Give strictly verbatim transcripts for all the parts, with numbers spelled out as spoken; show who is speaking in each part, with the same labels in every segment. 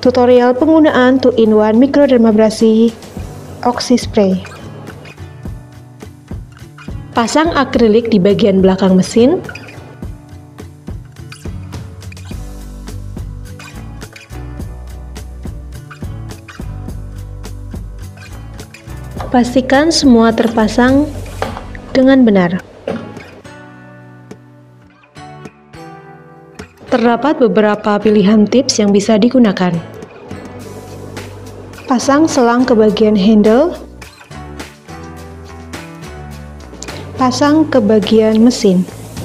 Speaker 1: Tutorial penggunaan two in one mikrodermabrasi Oxy Spray. Pasang akrilik di bagian belakang mesin. Pastikan semua terpasang dengan benar. Terdapat beberapa pilihan tips yang bisa digunakan. Pasang selang ke bagian handle. Pasang ke bagian mesin.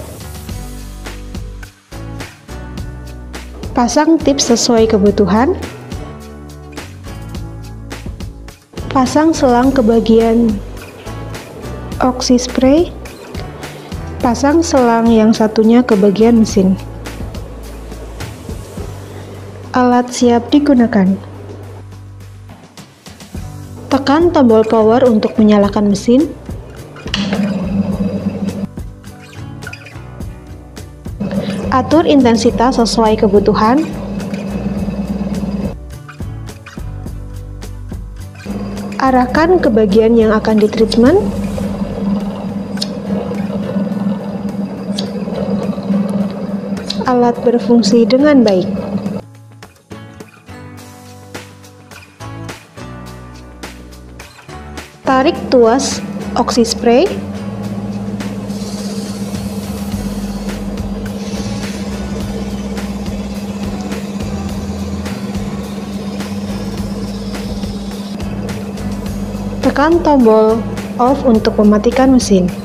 Speaker 1: Pasang tips sesuai kebutuhan. Pasang selang ke bagian Oxy Spray. Pasang selang yang satunya ke bagian mesin. Alat siap digunakan. Tekan tombol power untuk menyalakan mesin. Atur intensitas sesuai kebutuhan. Arahkan ke bagian yang akan ditreatment. Alat berfungsi dengan baik. Tarik tuas Oxy Spray. Tekan tombol off untuk mematikan mesin.